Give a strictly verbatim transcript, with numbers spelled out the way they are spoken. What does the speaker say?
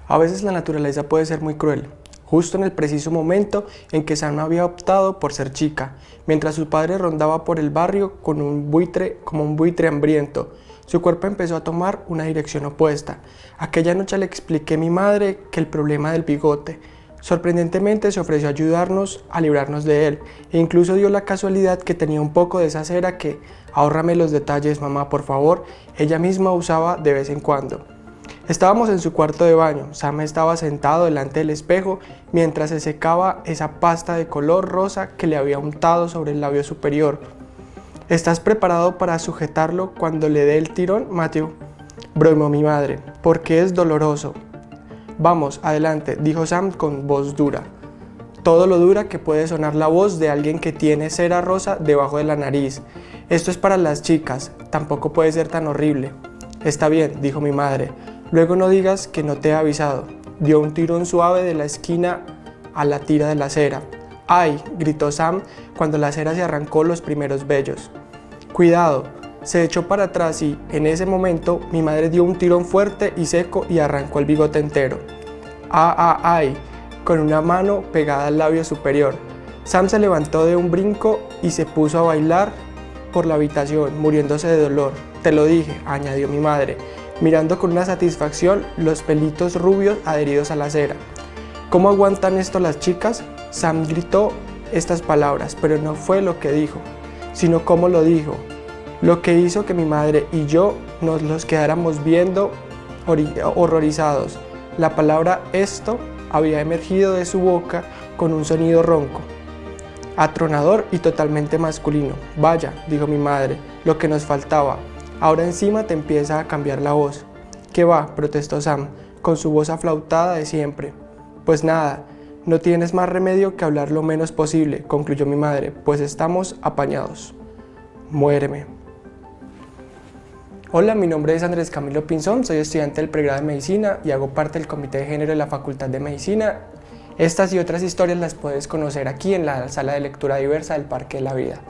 A veces la naturaleza puede ser muy cruel, justo en el preciso momento en que Sam había optado por ser chica, mientras su padre rondaba por el barrio con un buitre, como un buitre hambriento. Su cuerpo empezó a tomar una dirección opuesta. Aquella noche le expliqué a mi madre que el problema del bigote. Sorprendentemente se ofreció a ayudarnos a librarnos de él, e incluso dio la casualidad que tenía un poco de esa cera que, ahórrame los detalles mamá por favor, ella misma usaba de vez en cuando. Estábamos en su cuarto de baño. Sam estaba sentado delante del espejo mientras se secaba esa pasta de color rosa que le había untado sobre el labio superior. ¿Estás preparado para sujetarlo cuando le dé el tirón, Matthew?, bromeó mi madre, porque es doloroso. Vamos, adelante, dijo Sam con voz dura. Todo lo dura que puede sonar la voz de alguien que tiene cera rosa debajo de la nariz. Esto es para las chicas, tampoco puede ser tan horrible. Está bien, dijo mi madre. Luego no digas que no te he avisado. Dio un tirón suave de la esquina a la tira de la cera. ¡Ay!, gritó Sam cuando la cera se arrancó los primeros vellos. Cuidado, se echó para atrás y, en ese momento, mi madre dio un tirón fuerte y seco y arrancó el bigote entero. ¡Ah, ah, ay!, con una mano pegada al labio superior. Sam se levantó de un brinco y se puso a bailar por la habitación, muriéndose de dolor. Te lo dije, añadió mi madre, mirando con una satisfacción los pelitos rubios adheridos a la cera. ¿Cómo aguantan esto las chicas? Sam gritó estas palabras, pero no fue lo que dijo, sino cómo lo dijo, lo que hizo que mi madre y yo nos los quedáramos viendo horrorizados. La palabra esto había emergido de su boca con un sonido ronco, atronador y totalmente masculino. Vaya, dijo mi madre, lo que nos faltaba. Ahora encima te empieza a cambiar la voz. ¿Qué va?, protestó Sam, con su voz aflautada de siempre. Pues nada, no tienes más remedio que hablar lo menos posible, concluyó mi madre, pues estamos apañados. Muéreme. Hola, mi nombre es Andrés Camilo Pinzón, soy estudiante del pregrado de Medicina y hago parte del Comité de Género de la Facultad de Medicina. Estas y otras historias las puedes conocer aquí en la sala de lectura diversa del Parque de la Vida.